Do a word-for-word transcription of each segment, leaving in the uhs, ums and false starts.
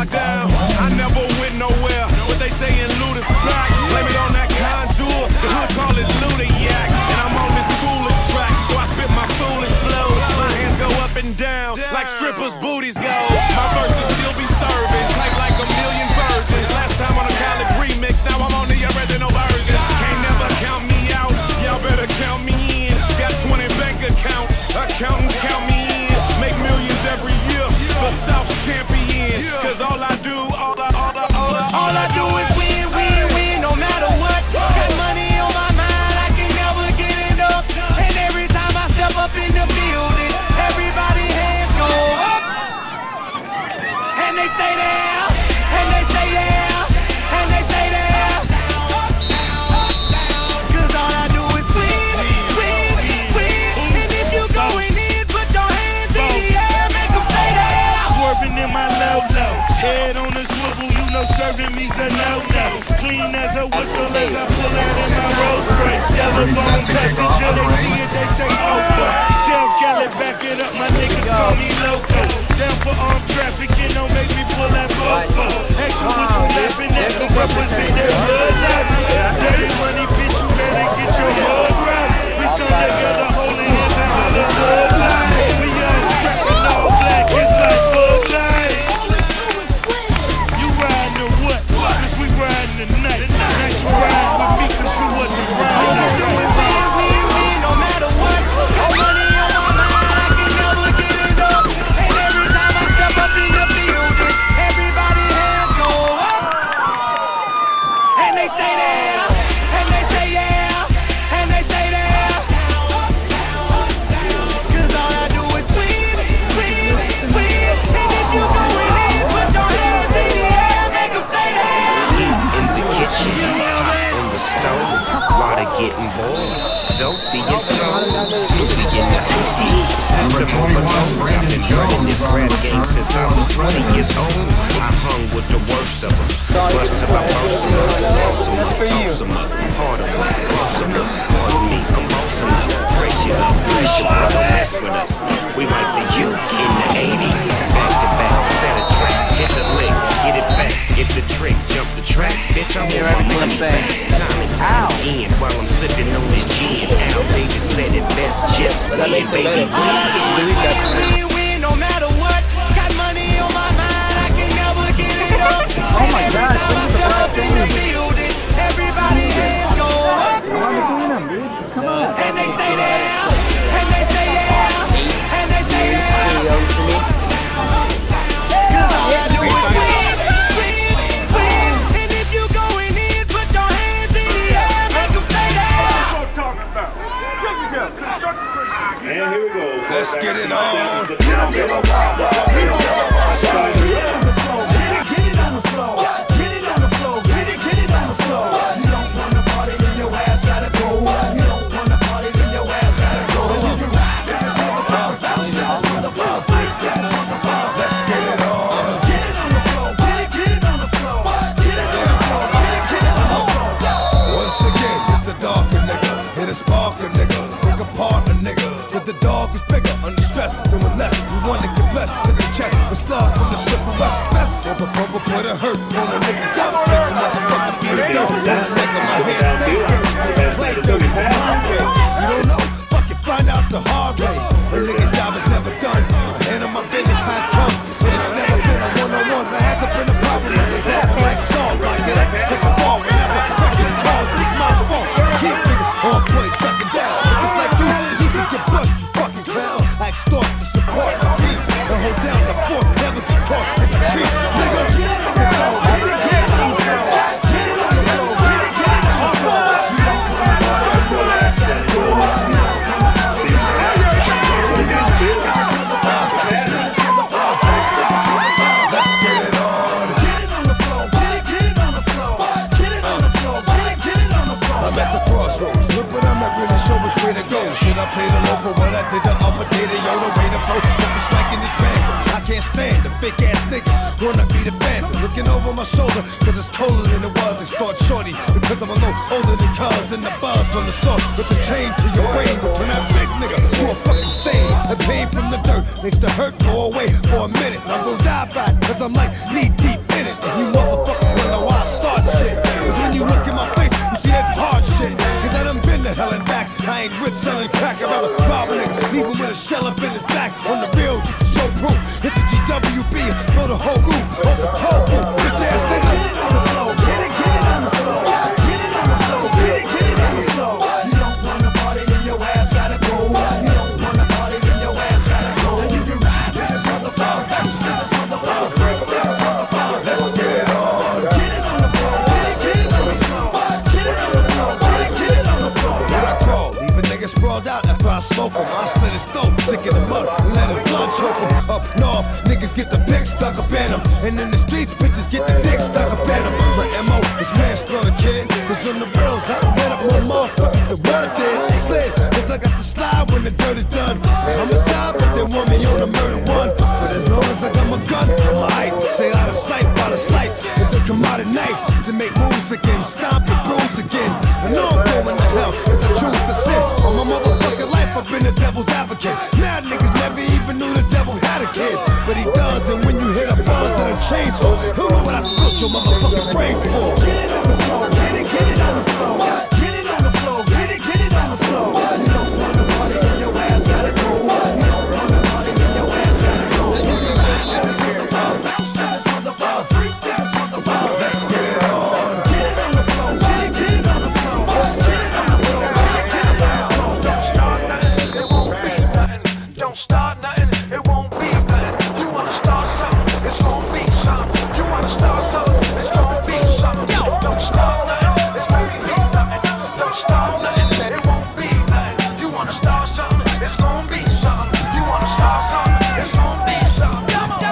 locked down. I never went nowhere. What they saying, loot is back. Blame it on that contour. The hood call it Ludiac. And I'm on this foolish track, so I spit my foolish flow. My hands go up and down like strippers' booties go. My verses still be serving, type like a million virgins. Last time on a college remix, now I'm on the original version. Can't never count me out, y'all better count me in. Got twenty bank accounts, accountants count me in. Make millions every year, the South's champion. Cause all I do, all I, all I, all I, all I do is win, win, win, no matter what. Got money on my mind, I can never get it up. And every time I step up in the building, everybody hands go up. And they stay there, and they stay there, and they stay there. Cause all I do is win, win, win. And if you going in, put your hands in the air, make them stay there. Swerving in my low-low, head on the swivel, you know serving me's a no-no. Clean as a whistle as I pull out in my Rolls Royce. Yellow bone passenger, they see it, they say, oh boy. Tell Cali, back it up, my niggas call me loco. Down for armed trafficking, don't make me pull that fofo. Action what you laughing at, represent that blood life. Dirty money, bitch, you better get your mud right. We come together, holding hands and holler love life. We all strapping all black, it's like Bug Life. You riding or what? Cause we riding tonight. Now you riding with me cause you wasn't riding. All I do is win, win, win, no matter what. Got money on my mind, I can never get it up. And every time I step up in the building, everybody hands go up. And they stay there, and they say yeah, and they stay there. Cause all I do is win, win, win. And if you going in, put your hands in the air, make them stay there. Heat in the kitchen, hot on the stove, water getting boiled. Don't be your soul, Snoopy in the hoodie. System overload. I've been running this rap game since I was twenty years old. I hung with the worst of them. Bust till I burst them up, toss them up, toss them up, hard them up, cross them up. Pardon me, I'm bossing up. Brace you up, brace your brother, mess with us. We like the youth in the eighties. Back to back, set a track, hit the lick, get it back, get the trick, jump the track. Bitch, I'm on my money back. Time and time again while I'm sipping on this gin. Al Davis said it best, just win, baby, win. Win, win, no matter what. Got money on my mind, I can never get it up. Oh my God, Step up in the building, everybody hands go up. Come on. And they stay there, and they say yeah, and they stay there. Cause all I do is win, win, win. And if you going in, put your hands in the air, make them stay there. And here we go. Let's get it on. We don't give a wow, wow. We don't give a wow, wow. Get it on the floor, get it, get it on the floor. Get it on the floor, get it, get it on the floor. You don't wanna party, then your ass gotta go. You don't wanna party, then your ass gotta go. You can ride, this motherfucker bounce, this motherfucker freak, this motherfucker. Let's get it on. Get it on the floor, get it, get it on the floor. Get it on the floor, get it, get it on the floor. Once again, it's the darker nigga. Hit a sparker nigga. Bring a partner nigga. But the dog is bigger. Under stress, doing less. We wanna get blessed to the chest. With slugs from the split from west. Best. Over purple, put a hurt on a nigga. Dumb six motherfucker. Beat it down. On a nigga, my hands stay dirty. Cause I play dirty for my way. You don't know? Fuck it, find out the hard way. A nigga job is never done. I handle my business how it comes. But it's never been a one-on-one. There hasn't been a problem. It's acting like salt. Like it up, take a fall whenever. Records called, it's my fault. Keep niggas on point, ducking down. Niggas like you need to get bust, you fucking clown. I extort to support my beats. And hold down the fort, never get caught in the streets. Nigga, get it on the floor, get it, get it on the floor. Get it on the floor, get it, get it on the floor. You don't wanna party, your ass gotta go. You don't wanna party, your ass gotta go. This motherfucker, this motherfucker, this motherfucker. Let's get it on. Get it on the floor, get it, get it on the floor. Get it on the floor, get it, get it on the floor. I'm at the crossroads, look, but I'm not really sure which way to go. Should I play the low for what I did the other day? Yo, the way to flow, got me striking this band. I can't stand the fake ass niggas. Wanna be the fan, looking over my shoulder, cause it's colder than it was. They start shorty, because I'm a little older than cuz. And the buzz from the song, with the chain to your brain, will turn that big nigga to a fucking the stain. The pain from the dirt makes the hurt go away for a minute. I'm gonna die back, cause I'm like knee deep in it. And you motherfuckers wanna know why I start shit. Cause when you look in my face, you see that hard shit. Cause I done been to hell and back. I ain't rich selling crack, I'd rather rob a nigga, leave him with a shell up in his back. On the real, just to show proof. Hit the G W B and blow the whole roof off the toll booth. Bitch ass nigga. Get it on the floor, get it, get it on the floor. Get it on the floor, get it, get it on the floor. You don't wanna party, then your ass gotta go. You don't wanna party, then your ass gotta go. And you can ride to this motherfucker, bounce to this motherfucker, freak to this motherfucker. Let's get it on. Get it on the floor, get it, get it on the floor. Get it on the floor, get it, get it on the floor. When I crawl, leave a nigga sprawled out after I smoke him. I split his throat, stick in the mud, and let his blood choke him. Up north, niggas get the pick stuck up in them. And in the streets, bitches get the dick stuck up in them. My M O is manslaughter, kid. Cause on the rails, I done met up more motherfuckers than what I did. Slid, cause I got to slide when the dirt is done. I'm a side, but they want me on the murder one. But as long as I got my gun, I'm alright. Stay out of sight while the slight. If they come out at night to make moves again, stomp and bruise again. I know I'm going to hell, cause I choose to sin. All my motherfucking life, I've been a devil's advocate. Mad niggas never even knew the devil had a kid. But he does, and when you hit a buzz and a chainsaw, he'll know what I spilled your motherfucking brains for. Get it on the floor, get it, get it on the floor. Get it on the floor, get it, get it on the floor. You don't wanna party, then your ass gotta go. You don't wanna party, then your ass gotta go. And you can ride to this motherfucker, bounce to this motherfucker, freak to this motherfucker. Let's get it on. Get it on the floor, get it, get it on the floor. Get it on the floor, get it, get it on the floor. Don't start nothing, it won't be nothing. Don't start nothing, it won't be nothing. You wanna start something, it's gonna be something. You wanna start something, it's gonna be something. Don't start nothing, it won't be nothing. Don't start nothing, it won't be nothing. You wanna start something, it's gonna be something. You wanna start something, it's gonna be something.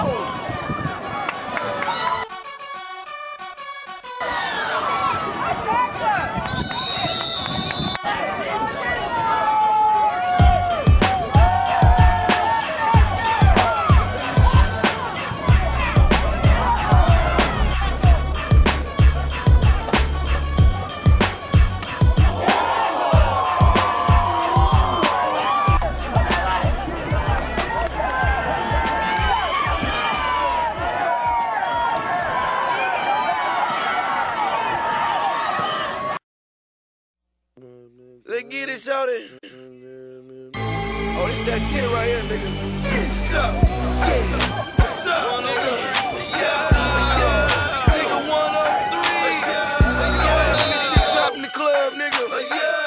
Let's get it, shorty. Oh, this that shit right here, nigga. What's up? What's up, nigga? Yeah, yeah. Nigga one oh three. Yeah, let me see top in the club, nigga. Yeah,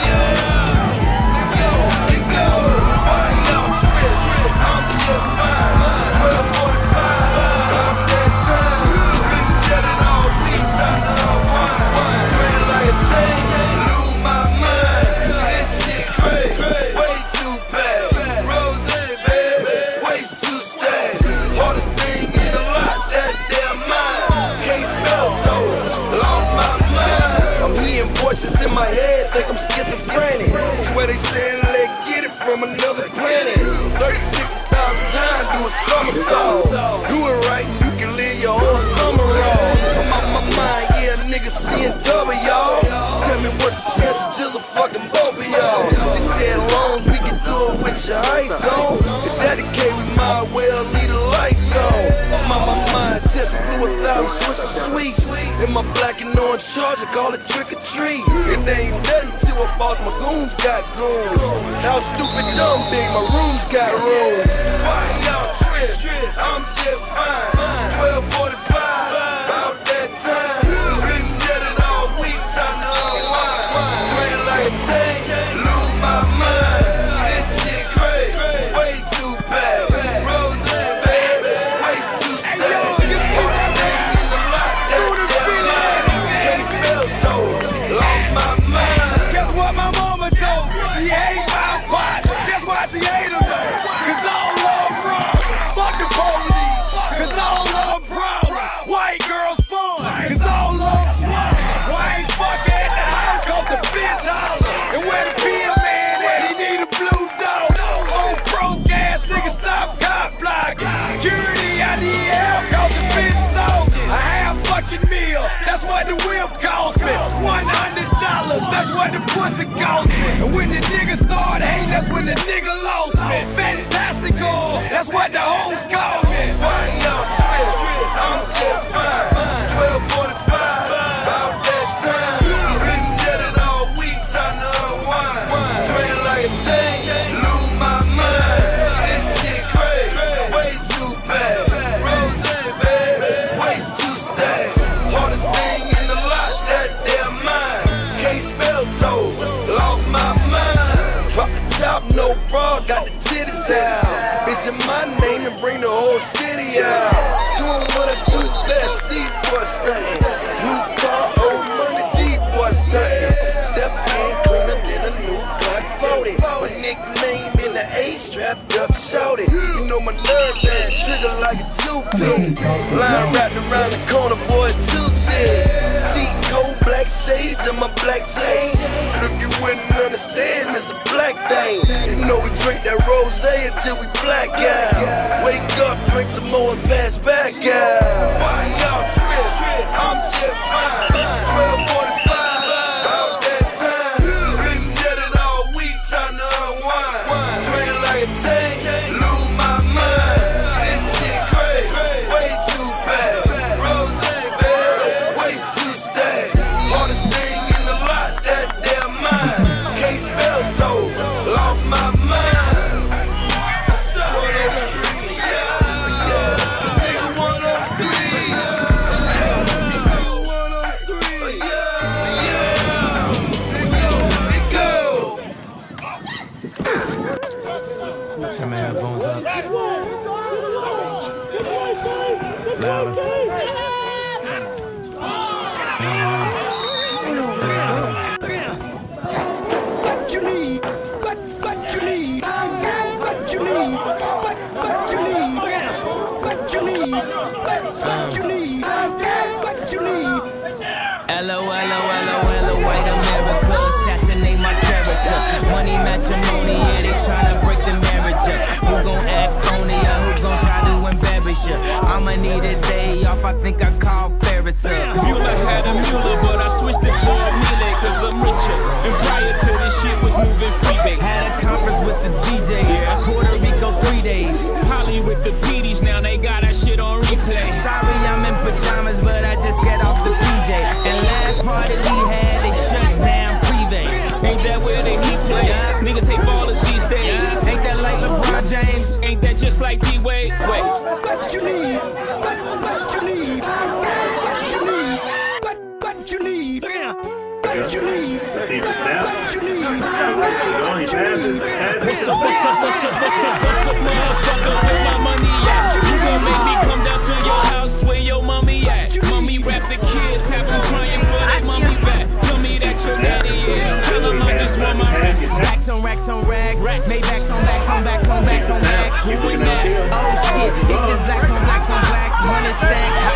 yeah. Let go, let go. Why y'all stress? I'm just fine. twelve forty-five. About that time. Couldn't get it all week. Time to unwind. Train like a tank. Lose my mind. This shit crazy. Way too bad. Rose, baby. Waist too stacked. Hardest thing in the lot. That damn mind. Can't spell so. Lost my mind. I'm hearing voices in my head. Think I'm schizophrenic. Swear they saying let's get it from another planet. thirty-six thousand times doing somersaults. Do it right and you can live your whole summer off. I'm on my mind, yeah, nigga seeing double, y'all. Tell me what's the chance until the fucking both of y'all. Just said long as we can do it with your ice on. If that the case, we might well leave the lights on. I'm on my mind, just blew a thousand Swiss of sweets. In my black and orange charger, call it trick or treat. It ain't nothing till I bought my goons got goons. How stupid dumb big, my rooms got rooms. Why y'all trip? I'm just fine. twelve forty-five, about that time. Couldn't get it all week, time to unwind. Train like a tank, lose my mind. This shit crazy, way too bad. Rose, baby, waist too stacked. Hardest thing in the lot, that damn line. Can't spell so, lost my mind. Guess what my mama told me? She hate my pot. Guess why she hate him though? Cause I don't love wrong. Fuck the police. Cause I don't love brown. White girls fun. Cause I don't love swag. Why ain't fucking at the house? Cause the bitch holler. And where the pill man at? He need a blue dog. On broke ass nigga stop cop blocking. Security, I need help cause the bitch stalking. A half fucking meal. That's what the whip cost me. one hundred dollars. That's what the pussy cost me. And when the nigga start hating, that's when the nigga lost got the hoes calling. Why y'all trip? I'm just fine. twelve forty-five, about that time. Been dead it all week, time to unwind. Train like a tank, lose my mind. This shit crazy, way too bad. Rose bad, waist too stacked. Hardest thing in the lot, that damn mind. Can't spell so, lost my mind. Drop the top, no bra, got the titties out. Mention my name and bring the whole city out. Doing what I do best, deep boy staying. New car, old money, deep boy staying. Step in cleaner than a new Glock forty. My nickname in the A strapped up, shorty. You know my nerve band, trigger like a two-pin. Line wrapped around the corner, boy, too thick. Cheat cold, black shades and my black chains. Look, you wouldn't understand, it's a black thing. You know we drink that rosé until we black out. Wake up, drink some more and pass back out. Why y'all trip? I'm just fine. twelve forty-five, about that time. Been dead it all week, time to unwind. Train like a tank, lose my mind. This shit crazy, way too bad. Rose bad, waist too stacked. Hardest thing in the lot, that damn mind. Can't spell so, lost my mind. Turn my headphones up. Louder. What you need? What what you need? What you need? What what you need? What you need? What you need? What you need? L O L O L O L O, white America, assassinate my character. Money matrimony, yeah, they tryna break the marriage up. Who gon' act phony or who gon' try to embarrass you? I'ma need a day off, I think I call Ferris up. Mueller had a Mueller, but I switched it for a Miele, cause I'm richer. And prior to this shit was moving freebase. Had a conference with the D Js, yeah. Puerto Rico three days. Polly with the P Ds, now they got that shit on replay. Sorry I'm in pajamas, but I just got off the P J. And last party we had, they shut down Privé. Ain't that where they need play? Yeah. Niggas hate ballers these days. Yeah. Ain't that like LeBron James? Ain't that just like D-Wade? Wait. What you need? What what you need? What you need? What what you need? What you need? What you need? What you need? What's up, what's up, what's up, what's up, what's up, motherfucker? Where my money at? You gon' make me come down to your house where your mommy at? Mommy rap the kids, have them crying for their mommy back. Tell me that your daddy is. Tell them I just want my racks. Racks on racks on racks. Maybachs on backs on backs on backs on backs. Who in that? Oh shit, it's just blacks on blacks on blacks. Money stack.